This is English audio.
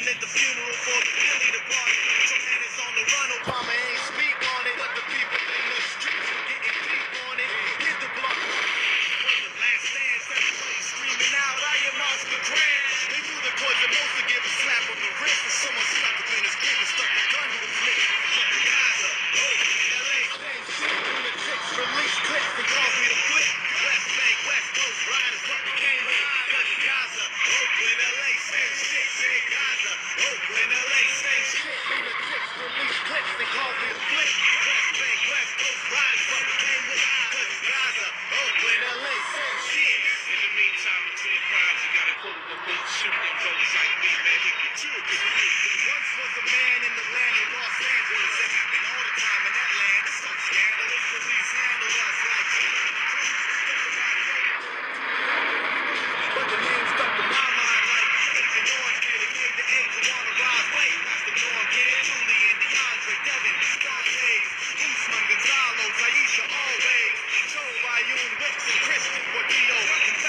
at the funeral for the Billy the party. Your man is on the run, Obama ain't speak on it, but the people in the streets were getting deep on it. Hit the block. Was the last stand, everybody screaming out, I am Oscar Grant. They knew the boys are supposed to give a slap on the wrist, and someone stuck between his grip and stuck a gun to his lip. Gaza, LA, same shit, lunatics, release clips and cause me to flip. West Bank, West Coast riders, what became high, cause Gaza, Oakland, LA, same shit, say Gaza, Oakland, LA, same shit, lunatics, release clips and cause me to flip. West Bank, West Coast riders, what became high, cause Gaza, Oakland, LA, same shit. In the meantime, between crimes, you gotta quote the book, shoot them brothers like me, man, we get you a good view. There once was a man in the land of Los Angeles that happened all the time in that land. It's so scandalous, police handle us like shit. But the name stuck to my mind like Agent Orange did. It made the angel wanna rise. Wait, that's the Norm Kid, Julian, DeAndre, Devin, Scarface, Usman, Gonzalo, Taisha, always. Joe, Ryan, Whitson, Kristen, Portillo,